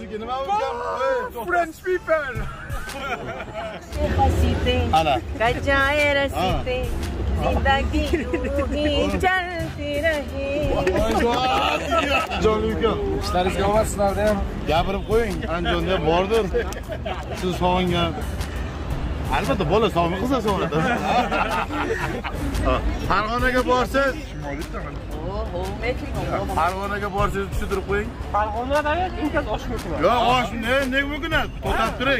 Hozirgi nima bo'lgan? French people. Ana. Gajaye rasite. Zindagi chalti rahi. Jonlikan. İşlaringizga omad sizlarda ham. Gapirib qo'ying, Andijonda bordir. Siz sog'ingan. Albatta bola sog'mi qilsa sog'adi. Farg'onaga borsiz, Farg'onaga borsiz tushuntirib qo'ying. Farg'onada imkon osh mumkin. Yo'q, osh nega mumkin? To'xtab turing.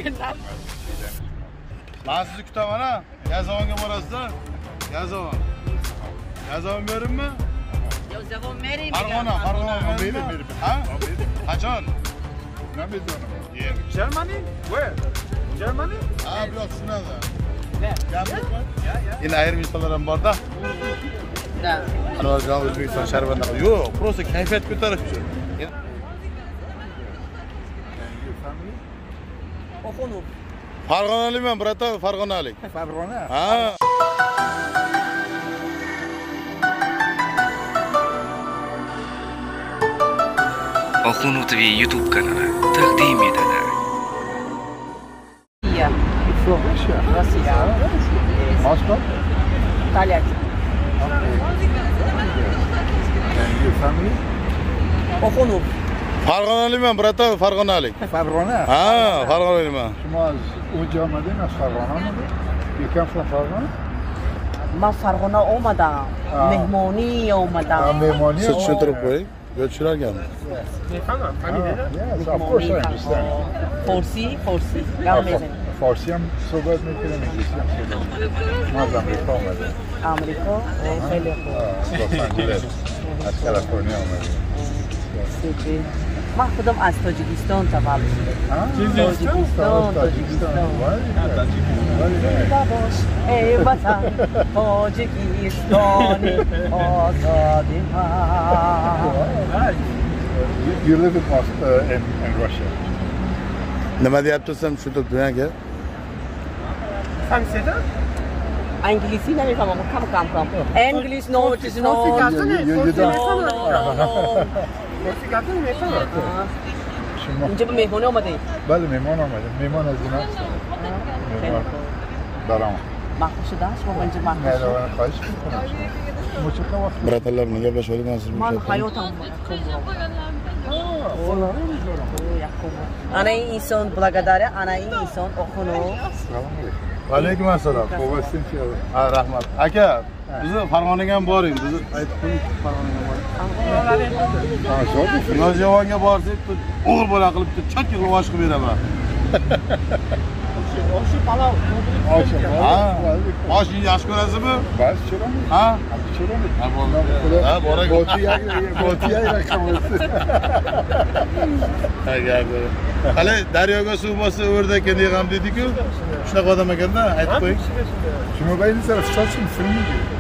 Men sizni kutaman ha. Yazovonga borasizlar. Yazovon. Yazovon beringmi? Yazovon bering. Farg'ona beringmi? Ha? Qachon? Nima bezonim? Germany? Where? Germany? Ha, bu yoq shunada. Gapirma. Endi ayrim insonlar ham bor-da. Da. Anvarjon O'zbekiston sharbatlar. Yo'q, просто kayfiyat ko'tarish uchun. Oxunov. Farg'onaliman, bratan, farg'onalik. Farg'ona. Ha. Oxunov TV YouTube kanali taqdim etadi. Russia. Rossiya. Moscow. Talyak. And your family? Oxunov. Farg'onaliman, bratan, farg'onalik. Farg'ona. Ha, farg'onaliman. Shuma o'zi omading az Farg'onami? You come from Farg'ona? Man Farg'ona olmadan, mehmoni olmadan. Mehmoni. Siz tushuntirib qo'ying. Yo tushunarkanmi? Yes, of course I understand. Forsi. Gammezen. Farsi ham صحبت میکنم، انگلیسی هم صحبت میکنم. ما از امریکا آمدیم. آمریکا؟ خیلی خوب. لس آنجلس. از کالیفرنیا آمدیم. سپی. من خودم از تاجیکستان تولد شدم. تاجیکستان. باش ای وطن تاجیکستانی آزادی من. You live in Russia. Nima deyapsiz tushuntirib bering aka? Fahmsizda? انگلیسی نمیفهمم کم انگلیش نو چیزی نو اینجا به مهمونی اومده اید؟ بله مهمان آمدیم. مهمان از اینا برام مخصوص شده شما اینجا نه مخصوص خواهش میکنم مچکا وقت Bratalar bilan gaplashib oldim من حیاتم ana این inson благодаря ana این inson Oxunov. Alaykum assalom. Qo'ysin ki. Ha, rahmat. Aka, bizni Farg'onaga ham boring. Bizni aytib qo'ying, Farg'onaga boring. Ha, zo'r. Yozyovonga borsak, o'g'il bola qilib, chak qilib osh qilib beraman. Oshi palav. Ha. Osh yaxshi ko'rasizmi? Bas, chora? Ha? Chora? Ha, borak. Botiya raqam olsun. Agar hali daryoga suv bossa o'rdakka yig'am dedi-ku. Shunaqa odam ekanda, aytib qo'ying. Shuni bayni taraf sochim filmi.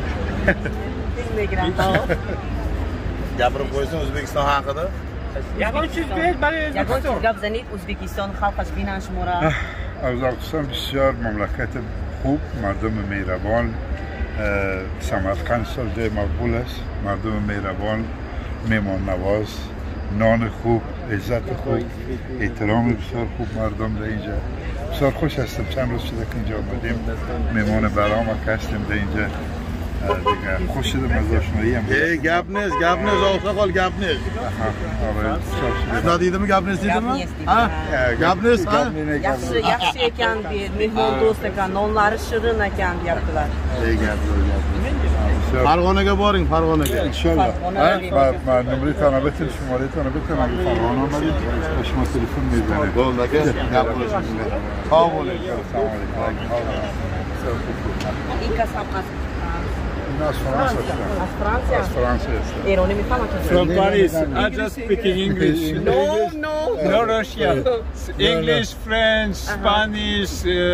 Gapirib qo'ysin O'zbekiston haqida. Yagon چیز gap zanid O'zbekiston xalqash binan shmora. Qozog'iston بسیار مملکت خوب، مردم مهربان، سمرقند جای مقبول است، مردم مهربان، مهمان نواز، نان خوب، عزت خوب، احترام بسیار خوب مردم در اینجا. بسیار خوش هستم چند روز شده که اینجا آمدیم، مهمان برام هستیم در اینجا. دیگه خوش شدم از آشنایی هم. Gap نیست oqsoqol gap نیست. Shuna deydimi, gap نیست deydimi? Ha? Gap نیست, ha? Yaxshi ekan deydi, mehmon do'st ekan, nonlari shirin ekan deyaptilar. Gap. Farg'onaga boring, Farg'onaga. İnşallah. Ben numarayı betin, şumarayı betin. Farg'ona olmadı. Başıma telefon meydanı. Bo'ldi aka, gapirishimiz. Sog' bo'ling. İlkas ham از فرانسه از Fransa. از فرانسه هستم. ایرانی میفهمم که From Paris. I just speaking English. No Russian. English, French, Spanish,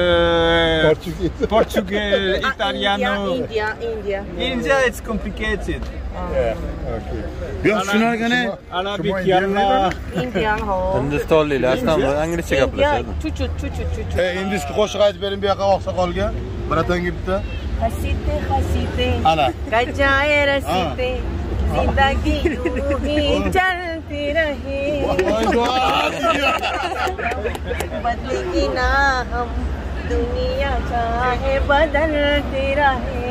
Portuguese, Italiano. India, it's complicated. Yo'q, tushunargani. Arabic, yalla. Indian ho. Hindistonliklar aslan inglizcha gapirishadi. Chuchut. Indiyskiy qo'shiq aytib bering bu yoqqa oqsoqolga. Bratanga bitta. Hasite. Ana. Gajaye rasite. Zindagi chalti rahi. Voy, voy. बदलेगी ना हम दुनिया चाहे बदलती रहे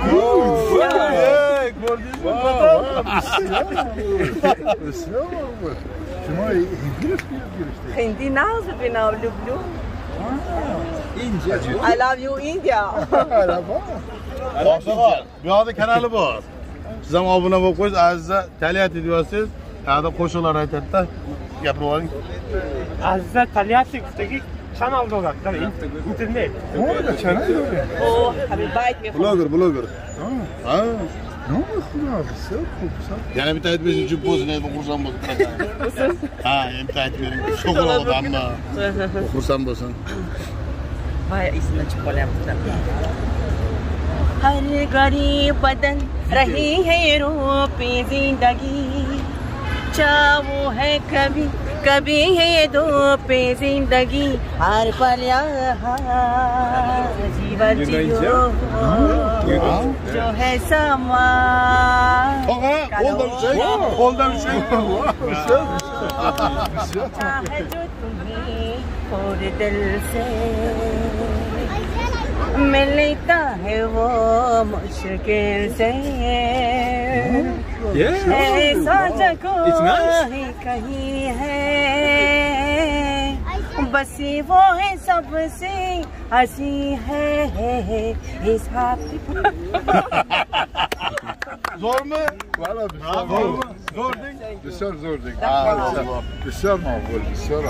हिंदी ना बिना लुबलू I love you India. Oqsoqol, bu yoqda kanali bor. Siz ham obuna bo'lib qo'ysiz, Aziza Talyati deyapsiz. Hada qo'shiqlar aytadi-da. Gapirib oling. Aziza Talyati'dagi kanal bo'ladi, internet. Oh, habibayt me. Bloger. Ha? No, xudo, xo'p. Yana bitta aytib bersin, jup bo'lsin, aytib xursand bo'lsin. Ha, endi aytib bering. Sho'qoladi amma. Xursand bo'lsin. Vay, ismini chiqib qolyapti. हर घड़ी बदल रही है रूपी जिंदगी चाहो है कभी कभी है दो पे जिंदगी हर पल जीवन जियो जो है समा Qo'ldan şey. है जो तुम्हें और दिल से मिलता है वो मुश्किल से ऐसा जगह ही कहीं है बसी वो है सबसे हंसी है इस हाथ Zor mu? Valla Zor değil. zor değil. Bisyor mağbul, bisyor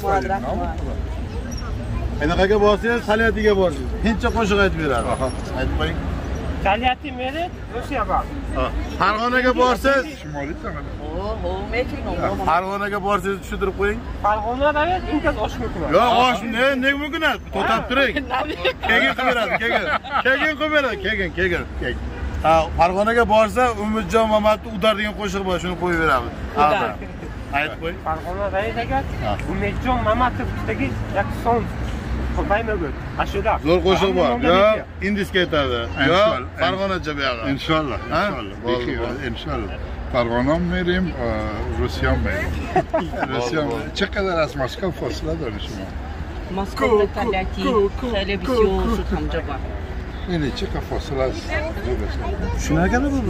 Qanaqaga borsangiz, Talyatiga borsiz. Hindcha qo'shiq aytib beradi. Aytib qo'ying. Talyati meri Rossiyaga. Farg'onaga borsiz, Shimoliy tomonda. ओहो मैं ठीक हूँ Farg'onaga borsangiz tushuntirib qo'ying. Farg'onada imkon osh mumkin. Yo'q, osh nega mumkin emas? To'xtab turing. Keyin qilib beradi, keyin qilib beradi, keyin. Ha, Farg'onaga borsa, Umidjon Mamatni Udar degan qo'shiq bor, shuni qo'yib beramiz. Aytib qo'y. Farg'onada Umidjon Mamatovdagi yakson qo'ymayman. Ashula. Zo'r qo'shiq bor. Yo, indiska aytadi. Yo, Farg'onacha bu yog'i. İnşallah. İnşallah. Farg'onam merim, Rusyam merim. چه قدر از مسکو فاصله داره شما؟ مسکو به Talyati خیلی بسیار زود همجا با اینه چه که فاصله است؟ Shuna gaplar bor.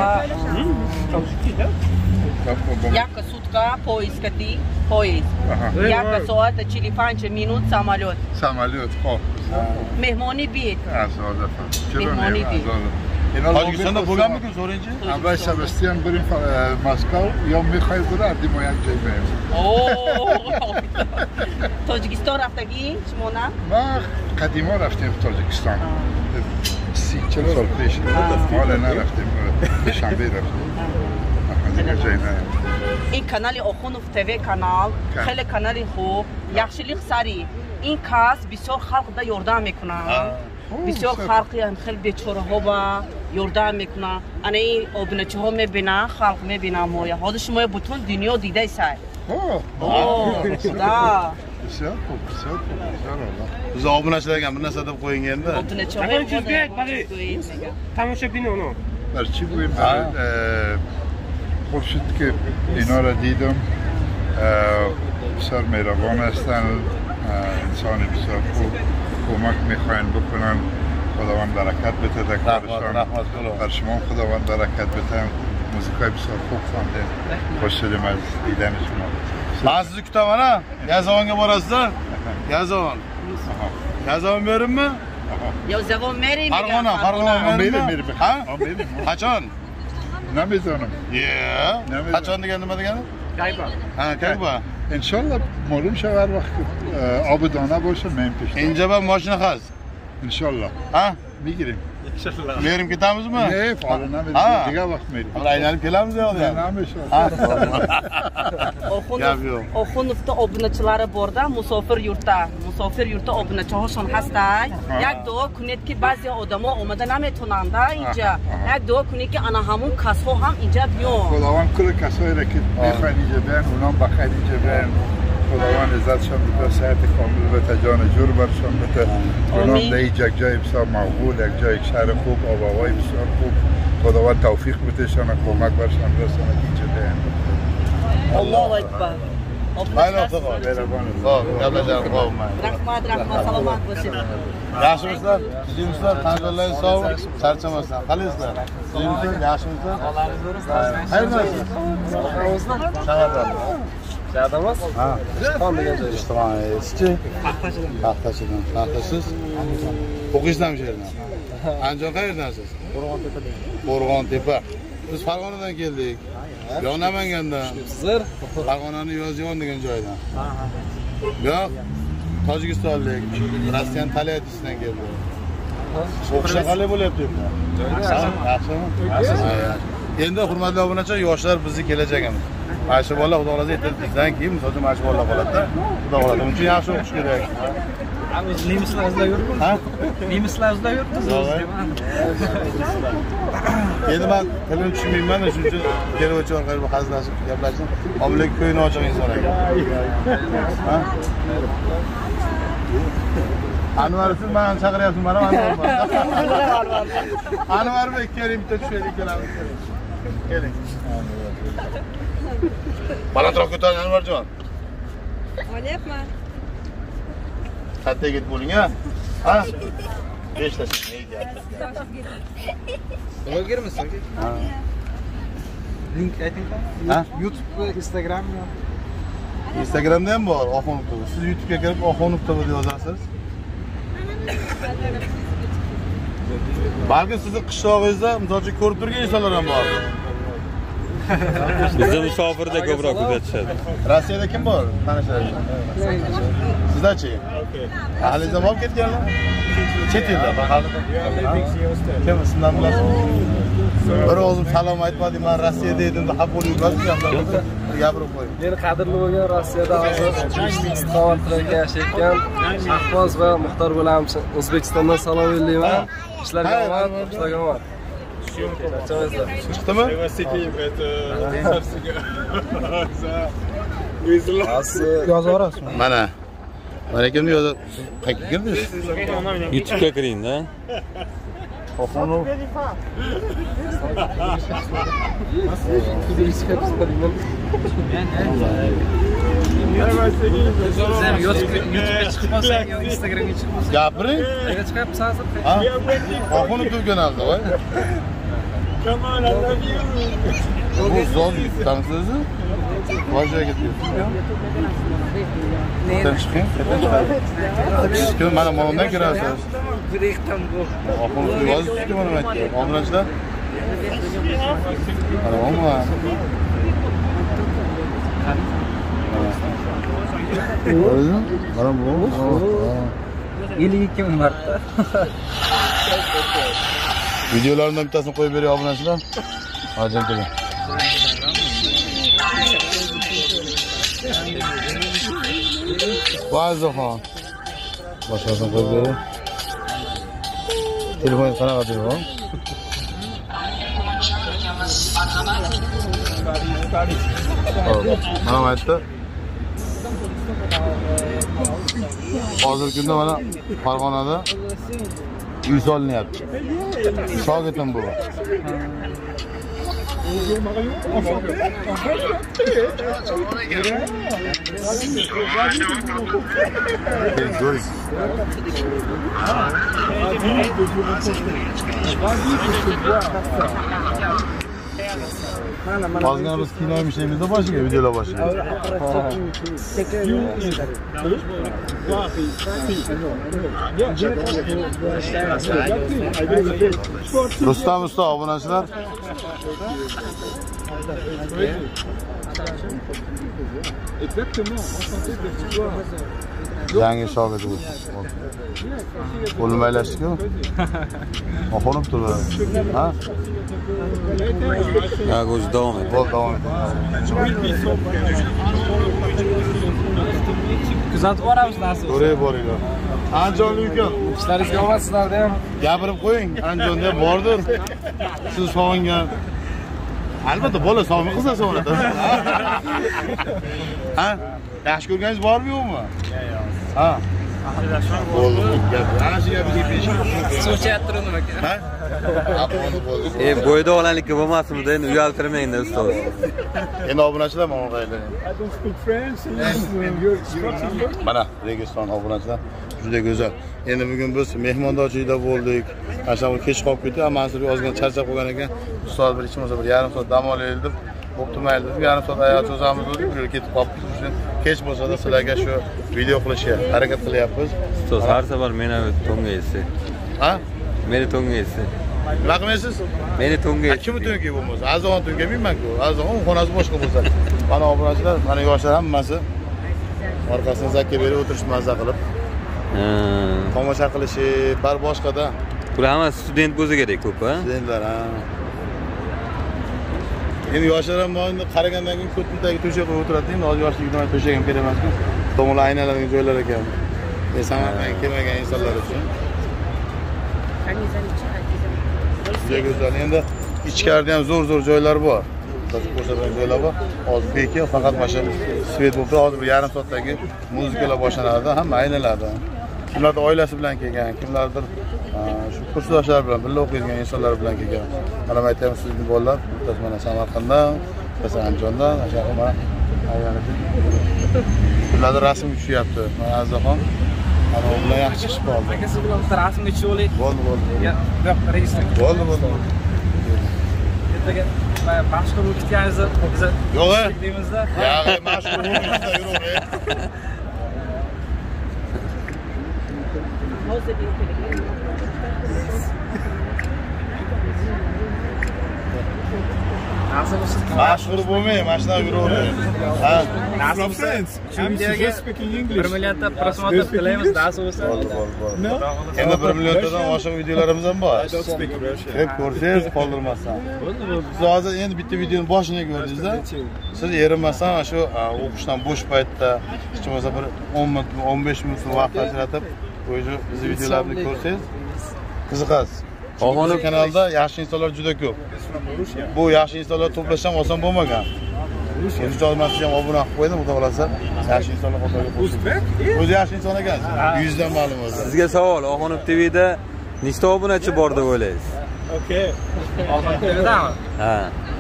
Яка сутка поискати, поезд. Яка соат 45 минут самолет. Samolyot, خوب. Mehmoni bit. Azadafam. Mehmoni bit. Tojikistonda bo'lganmi-ku so'raychi? Avval Sebastian بریم مسکو یا میخوای بردیم و یک جای بریم. Tojikiston رفتگی شما نه؟ ما قدیما رفتیم تاجیکستان. 30-40 سال پیش. حالا نرفتیم. شنبه رفتیم. دیگه جای نرفتیم. این کانال آخونوف تیوی کانال خیلی کانالی خوب یخشلیق سری این کس بسیار خلق دا یردم میکنه بسیار خلقی هم خیلی بیچاره ها با یردم میکنه انا این آبنچه ها میبینه خلق میبینه مویا حالا شما بطون دنیا دیده سای خدا بسیار خوب Biz obunachilarga bir narsa deb qo'ying endi. آبنچه ها تماشابین اونو بر چی بگویم؟ خوب شد که اینا را دیدم بسیار مهربان هستن انسان بسیار خوب کمک میخواین بکنن خداوند برکت بده در کارشان بر شما خداوند برکت بده موزیکای بسیار خوب خوانده خوش شدیم از دیدن شما Men sizni kutaman ha. Yazovonga borasizlar? Yazovon. Yazovon beribmi? یا زبان میری Farg'ona میریم Ha? Qachon? نمیدانم Qachon degan nima degani? Kayba. Ha, Kayba. انشالله معلوم شه هر وقت آب دانه باشه میم پیش Inja ba mashina xaz. انشالله Ha? میگیریم Berib ketamizmi? نه فعلا نمیدیم دیگه وقت میریم Aylanib kelamiz yo'qda. نمیشه Oxunovda obunachilar borda musofir yurtda obunachilarshon hastay yak duo kuned ki ba'zi odamlar omada nametunand اینجا yak duo kuned ki ana hamun kasho ham اینجا biyon خداوند کل کسایی را که میخواین اینجا بیان اونام بخیر اینجا بیان خداوند عزتشان بده صحت کامل بده جان جور برشان بده اونام در یک جای بسیار مقبول یک جای شهر خوب آب و هوای بسیار خوب خداوند توفیق بده شان کمک برشان رسانه اینجا بیان Allahu Ekber Mayli hafta qol. Xo'p, gaplashamiz. Xo'p, mayli. Rahmat, salomat bo'lsin. Yaxshimisizlar? Sizlar tanqidlaringiz sog', charchamasdan. Qalaysizlar? Sizlar yaxshimisizlar? Qayerdansiz? Shahardan. Shahardanmas? Ha. Ishton degan joyda. Ishton, sizchi? Paxtachidan. Paxtasiz? O'qiysiz shu yerdan? Andijon qayerdansiz? Qo'rg'on-tepa. Biz Farg'onadan keldik. Yo Namangandan. Sizlar Farg'onani Yo'ziyon degan joydan. Yo'q, Tojikistonlik, Rossiyan Talyatisidan keldi. O'qishlar qalay bo'lyapti endi? Yaxshimi? Endi hurmatli obunachilar, yoshlar bizning kelajagimiz. Mana shu bolalar xudo xolasa yetillikdan keyin misol uchun mana shu bolalar qoladi-da. Xudo xolasa uning uchun yaxshi o'qish kerak. Biz nemislar izlab yuribmiz. Ha? Nemislar izlab yuribmiz. Endi men tilini tushunmayman, shuning uchun keluvchi orqali hazillashib gaplashdim. Omillik ko'yini ochiq inson ekan. Ha? Anvar siz meni chaqiryapsiz, mana Anvar. Anvar bek, keling bitta tushaylik kelamiz. Keling. Balandroq ko'taring Anvarjon. Olyapman. Katta yigit bo'ling, ha? Ha? Beshtasin, deyapsiz. Blogermisan? Ha. Link ayting. Ha? YouTube va Instagram mi? Instagramda ham bor, Oxunov TV. Siz YouTube'ga kirib Oxunov TV deb yozasiz. Balki sizni qishlog'ingizda misol uchun ko'rib turgan insonlar ham bor. Bizda musofirda ko'proq kuzatishadi. Rossiyada kim bor? Tanishlaringiz. Sizdachi? Ahlingizdan olib ketganlar? Chet elda bahali. Kim ismini bilasizmi? Bir o'zim salom aytmadim, men Rossiyada edim deb xafa bo'lib yuribsiz, gapirib qo'ying. Meni qadrli bo'lgan Rossiyada hozir istiqomatlarda yashayotgan Shahboz va Muxtor bo'lamiz. O'zbekistondan salom yo'llayman. Ishlarga omad, ishlarga omad. Chiqdimi? Yozaverasizmi? Mana. Mana kimni yozib qayerga kirdingiz? YouTube'ga kiring-da. Oxunov. Instagramga chiqmasan. Gapiring. Nega chiqyapsiz hozir? Ha? Oxunov deb kanalda, voy. Bu zo'r YouTube'dansiz o'zi? Vojaga ketyapsiz. Neden çıkayım? Çıkayım, bana malımdan girersiz. Direktdan bu. Oxunov yozib chiqdi mana aytdi. Obunachilar. Mana olma. Mana bu. 52 marta. Videolarından bittasini qo'yib bering obunachilar. Hozir keling. Vazoxon. Boshqasini qo'yib bering. Telefon qanaqa telefon? Mana aytdi. Hozirgi kunda mana Farg'onada uy solinyapti. Shogirdim bu. Ozgina biz kino ishlaymiz-da boshiga, videolar boshiga. Rustam usta obunachilar. Yangi shogird bu. O'lmaylashdi-ku. Oxunov turdi. Ha? Ha, go'sh davom et. Bo'l, davom et. Kuzatib boramiz narsa. Ko'rib boringlar. Andijonlik ukan. Ishlaringizga omad sizlarda ham. Gapirib qo'ying, Andijonda ham bordir. Siz sog'ingan. Albatta bola sog'mi, qizlar sog'inadi. Ha? Yaxshi ko'rganingiz bormi yo'qmi? Ha. Bo'ldi. Ana shu gapga besh. So'chyapti nima ekan? Ha? Bo'ldi. Bo'yda olanlikka bo'lmasmidi, endi uyaltirmangda ustoz. Endi obunachilar mana qaylar. I don't speak French. You're Mana Registon obunachilar juda go'zal. Endi bugun biz mehmondorchilikda bo'ldik. Qashqar kech qolib ketdi, Mansur ozgina charchab qolgan ekan. Ustoz bir ichimizda bir yarim soat dam olaylik deb optimal deb yarim soat oyoq cho'zamiz deb ketib qolibmiz. Shuning kech bo'lsa-da sizlarga shu video qilishga harakat qilyapmiz. Ustoz har safar meni to'nga yetsa. Ha? Meni to'nga yetsa. Nima qilmaysiz? Meni to'nga yetsa. Kim to'nga bo'lmasa, azon to'nga bilmayman-ku. Azon xonasi boshqa bo'lsa. Mana obunachilar, mana yoshlar hammasi orqasidan zakka berib o'tirishib mazza qilib. Tomosha qilishi, bar boshqada. Bular hammasi student bo'lsa kerak ko'p, ha? Studentlar, ha. Endi yoshlar ham endi qaragandan keyin ko'tindagi to'shak qo'yib o'tiradi. Endi hozir yoshligida to'shak ham kerak emas-ku. Tomonlar aylanadigan joylar ekan. Samarqandga kelmagan insonlar uchun. Juda go'zal. Endi ichkarida ham zo'r joylar bor. Ko'rsatgan joylar bor. Hozir beki faqat mana shu svet bo'lib, hozir bir yarim soatdagi muzikalar boshlanadi, hamma aylanadi. Kimlardir oilasi bilan kelgan, kimlardir shu kursdoshlar bilan birga o'qiydigan insonlar bilan kelgan. Mana aytaymi sizning bolalar, mana Samarqanddan, Andijondan, ashaqqa mana aylanadi. Ularning rasmi tushyapti. Mana Azaxon ana u bilan yaxshi chiqib qoldi. Aka siz bilan bitta rasmga tushib olaylik. Bo'ldi. Yo'q, registra. Bo'ldi. Ertaga mashhur o'tganingizda biz Yo'q, deymizda. Yo'q, mashhur bo'lmasa yuraver. Mashhur bo'lmayman, mana shunaqa yuraver. Ha, from France. I'm just speaking English. 1 millionta prosmotr tilaymiz, nasib bo'lsa. bo'ldi. Endi 1 milliondan oshiq videolarimiz ham bor. I don't speak Russian. Hep ko'rsangiz qoldirmasdan. Siz hozir endi bitta videoni boshini ko'rdingiz-da. Siz erinmasdan shu o'qishdan bo'sh paytda hech bo'lmasa bir 10 minut, 15 minut vaqt ajratib, o'sha biz videolarni ko'rsangiz qiziqasiz. Oxonov kanalida yaxshi insonlar juda ko'p. Bu yaxshi insonlar to'plash ham oson bo'lmagan. O'zi olmasiz ham obuna qilib qo'ydim, xudo xolasa yaxshi insonlar qatoriga qo'shilib. O'zi yaxshi inson ekan. 100 dan ma'lum o'zi. Sizga savol, Oxonov TV'da nechta obunachi bor deb o'ylaysiz? Okay. Oxon TV'dami? Ha.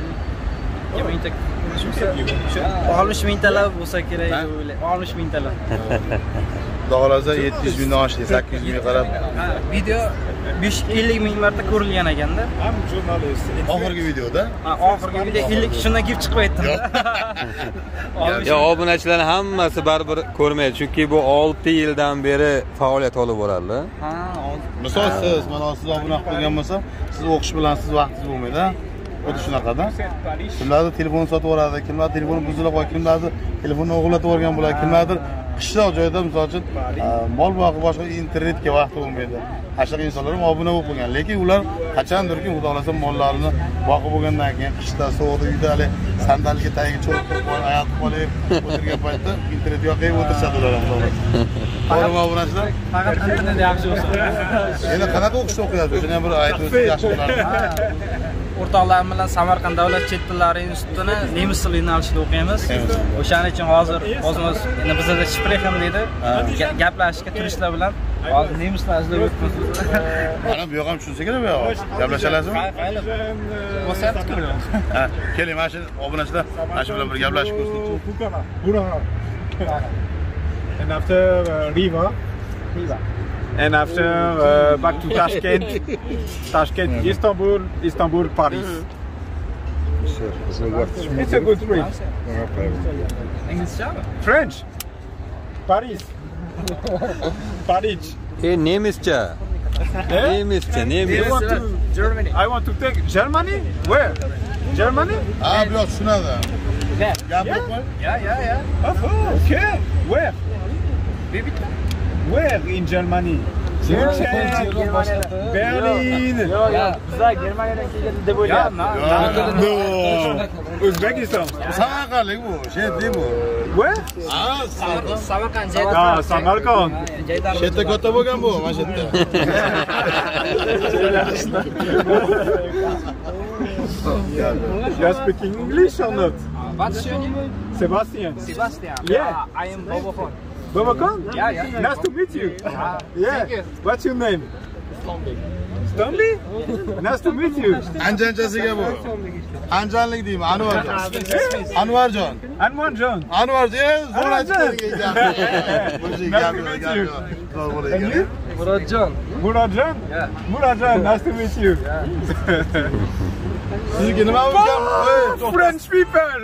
60 mingtalar bo'lsa kerak deb o'ylayman. 60 mingtalar. Xudo xolasa 700 mingdan oshdi, 800 ming qarab. Video 50 ming marta ko'rilgan ekanda. I'm journalist. Oxirgi videoda? Ha, oxirgi video 50 shundan kelib chiqib aytdim. Ya obunachilar hammasi baribir ko'rmaydi, chunki bu 6 yildan beri faoliyat olib boradi. Ha, Misol siz mana siz obuna qilgan bo'lsa, siz o'qish bilan siz vaqtingiz bo'lmaydi. Xuddi shunaqada. Kimlardir telefon sotib yuboradi, kimlardir telefoni buzilib qolgan, kimlardir telefonni o'g'irlatib yuborgan bo'ladi, kimlardir qishloq joyda misol uchun mol boqib boshqa internetga vaqti bo'lmaydi. Ashaq insonlar ham obuna bo'lib qolgan, lekin ular qachondirki xudo xolasa mollarini boqib bo'lgandan keyin qishda sovuqda uyda hali sandalga tagiga cho'rib turib ayatib qolib o'tirgan paytda internet yoqib o'tirishadi ular ham to'g'ri. To'g'rimi obunachilar? faqat internet yaxshi bo'lsa. Endi qanaqa o'qishda o'qiyapsiz? Shuni ham bir aytib o'tsangiz yaxshi bo'lardi. O'rtoqlarim bilan Samarqand davlat chet tillari institutini nemis tili yo'nalishida o'qiymiz. O'shaning uchun hozir o'zimiz endi bizda Sprechen deydi. Gaplashishga turistlar bilan hozir nemislar izlab o'tibmiz. Mana bu yoq ham tushunsa kerak bu yoq. Gaplashalasizmi? Bo'syapti-ku. Ha, keling, mana shu obunachilar mana shu bilan bir gaplashib ko'rsak. And after Riva. And after back to Tashkent, Istanbul, Paris. It's a good trip. Inglizchami? French, Paris, Paris. Nemischa. Nemischa, nemis. Germany. I want to take Germany. Where? Germany? Ha, bu yoq tushunadi. Gapirib qo'y. Yeah. Oh, okay. Where? Where in Germany? Berlin. Ya, bizlar Germaniyadan kelgan deb o'ylayapman. No. Uzbekistan. Samarqandlik bu, shedlik bu. Where? Ha, Samarqand. Ah, Samarkand. Shetda katta bo'lgan bu, mana shu yerda. You are speaking English or not? What's your name? Sebastian. Sebastian. Yeah. I am Bobo. Babakan? Yeah. Nice to meet you. Yeah. What's your name? Stanley? Nice to meet you. Anjanchasiga bu. Anjanlik deymi? Anvarjon. Anvarjon. Anvarjon. Anvarjon, zo'r Anvarjon. aytgan. Murodjon. Murodjon? Murodjon, nice to meet you. Sizniki nima bo'lgan? French people.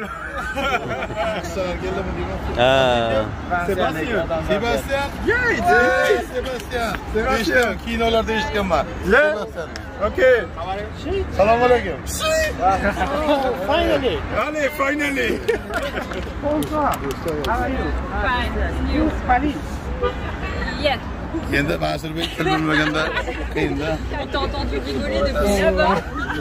Sebastian. Sebastian? Yeah, it's Sebastian. Sebastian. Kinolarda eshitganman. Yeah. Sebastian. Okay. Assalomu alaykum. Finally. Finally. Yes. Endi Masurbek til bilmaganda qiyinda. T'as entendu rigoler depuis là-bas.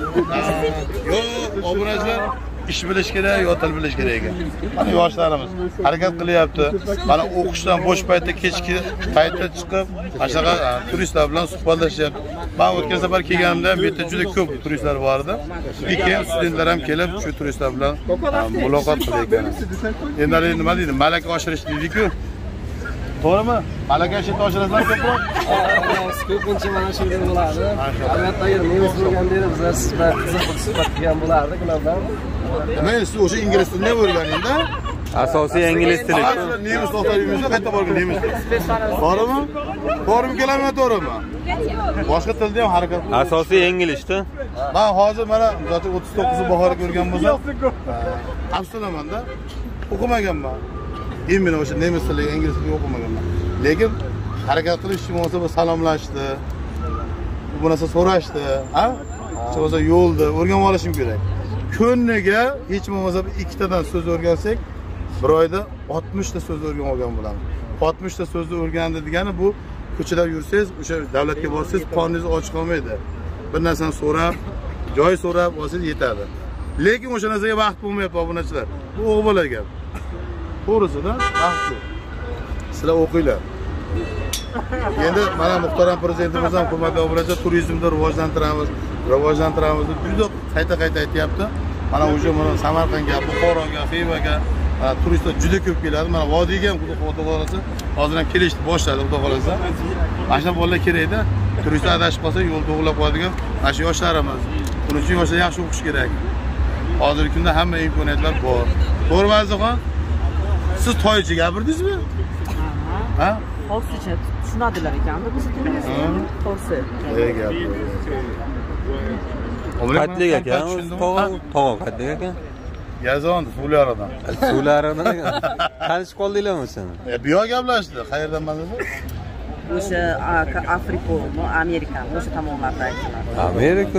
Yo, obunachilar ish bilish kerak, yo til bilish kerak ekan. Mana yoshlarimiz harakat qilyapti. Mana o'qishdan bo'sh paytda kechki paytda chiqib, ashaqa turistlar bilan suhbatlashyapti. Men o'tgan safar kelganimda bu yerda juda ko'p turistlar bor edi. Keyin studentlar ham kelib, shu turistlar bilan muloqot qilgan. Endi nima deydi? Malaka oshirish deydi-ku. To'g'rimi? Malaka oshirasizlar ko'proq. Ko'pincha mana shunday bo'ladi. Albatta, agar nemis bo'lganda bizlar qiziqib suhbat qilgan bo'lardik ulardan. Men siz o'sha ingliz tilini o'rganingda. Asosiy ingliz tili. Nemis o'qiyapmiz, qayerda borgan nemis tili. To'g'rimi? To'g'rimi keladimi, to'g'rimi? Boshqa tilda ham harakat qilamiz. Asosiy inglizda. Men hozir mana 39 bahorga ko'rgan bo'lsam, afsuslanamanda. O'qimaganman. Endi o'sha nemis tili, ingliz tili o'qimaganman. Lekin harakat qilish uchun bo'lsa salomlashdi. Bu narsa so'rashdi, ha? O'sha yo'lda o'rganib olishim kerak. Kuniga hech bo'lmasa ikkitadan so'z o'rgansak, bir oyda 60 ta so'z o'rganib olgan bo'lamiz. 60 ta so'zni o'rgandi degani bu ko'chada yursangiz, o'sha davlatga borsangiz, qorningiz och qolmaydi. Bir narsani so'rab, joy so'rab olsangiz yetadi. Lekin o'sha narsaga vaqt bo'lmayapti obunachilar. Bu o'g'il gap. To'g'risida vaqt yo'q. Sizlar o'qinglar. Endi mana muhtaram prezidentimiz ham hurmatli obunachilar turizmni rivojlantiramiz deb juda qayta aytyapti. Mana o'sha mana Samarqandga, Buxoroga, Xivaga turistlar juda ko'p keladi. Mana vodiyga ham xudo xolasa hozir ham kelishni boshladi xudo xolasa. Mana shu bolalar kerakda. Turistlar adashib qolsa yo'lda o'g'irlab qo'yadigan mana shu yoshlarimiz. Buning uchun yoshlar yaxshi o'qish kerak. Hozirgi kunda hamma imkoniyatlar bor. To'g'rimi Azizxon? Siz toychi gapirdingizmi? Ha? Hozircha tushunadilar ekan-da biz tilimizni. To'g'risi. Qatlik ekan, to'g'ri qatlik ekan. Yazon suvlaridan. Suvlaridan ekan. Tanishib qoldinglarmi sen? Bu yoq gaplashdi. Qayerdan mandasiz? O'sha Afrika, Amerika, o'sha tomonlarda aytdilar. Amerika?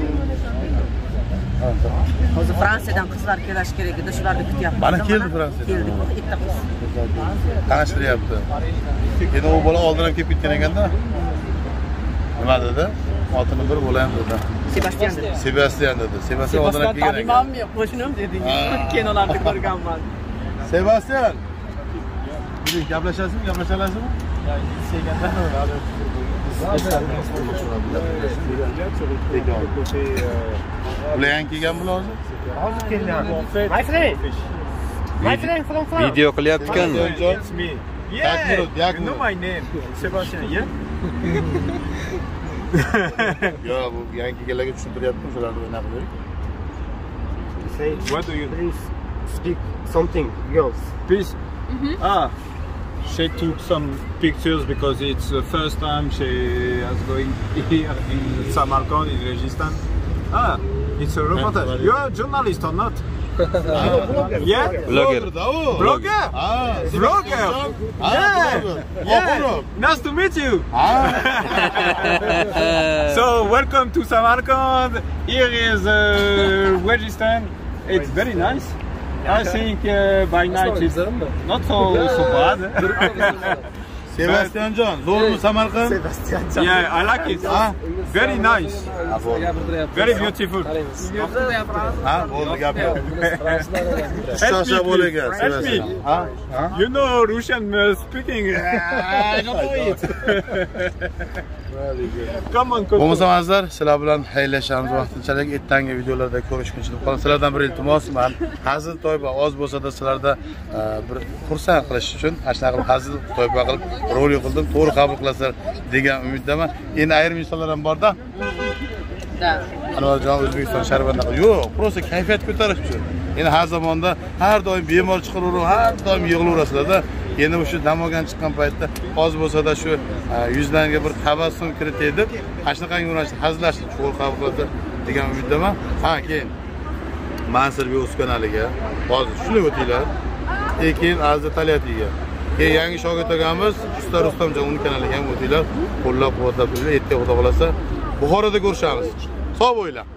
Hozir Fransiyadan qizlar kelish kerak edi, shularni kutyapmiz. Mana keldi Fransiyadan. Keldi, bitta qiz. Tanishtiryapti. Endi u bola oldin ham kelib ketgan ekanda. Nima dedi? Otini bir bola ham dedi. Sebastian dedi. Sebastian dedi. Sebastian oldin ham kelgan ekan. Tanimammi, qo'shnim deding. Kinolarda ko'rganman. Sebastian. Buni gaplashasizmi? Gaplashalasizmi? Ular kelgan bular hozir? Hozir kelgan. My friend from France. Video qilyapti-kanmi? It's me. Yeah. You know my name. Sebastian, yeah? Yo, bu yangi kelganlarga tushuntiryaptim, shularni o'ynab qo'ying. Say, what do you please speak something, girls? Please. She took some pictures because it's the first time she is going here in Samarkand, in Registan. It's a reporter. You're a journalist or not? Yeah? Blogger. Blogger? Blogger? Yeah. Nice to meet you. So, welcome to Samarkand. Here is Registan. It's very nice. I think by night it's not so bad. Sebastian John, zo'rmi Samarqand? Yeah, I like it. Very nice. Very beautiful. Ha, bo'ldi gap yo'q. Shosha bo'laga, Help me. Ha? You know Russian speaking. Come on, come on. Bo'lmasa azizlar, sizlar bilan xayrlashamiz vaqtinchalik. Ertangi videolarda ko'rishguncha qolin. Sizlardan bir iltimos, men hazil to'yba oz bo'lsa-da sizlarda bir xursand qilish uchun ana shunaqa qilib hazil to'yba qilib rolik qildim. To'g'ri qabul qilasizlar degan umiddaman. Endi ayrim insonlar ham bor-da. Anvarjon O'zbekiston sharbanda yo'q, prosta kayfiyat ko'tarish uchun. Endi har zamonda har doim bemor chiqaraverib, har doim yig'laverasizlar-da. Endi o'sha damogan chiqqan paytda oz bo'lsa-da shu yuzlariga bir tabassum kiritay deb, ana shunaqa yo'nalishda hazillashni cho'g'ir qabul qiladi degan umiddaman. Ha, keyin Mansurbek o'z kanaliga hozir shuni o'tinglar. Keyin Aziz Talyatiga. Keyin yangi shogird akamiz Usta Rustamjon uning kanaliga ham o'tinglar. Qo'llab-quvvatlab, ertaga xudo xolasa Buxoroda ko'rishamiz. Sog' bo'linglar.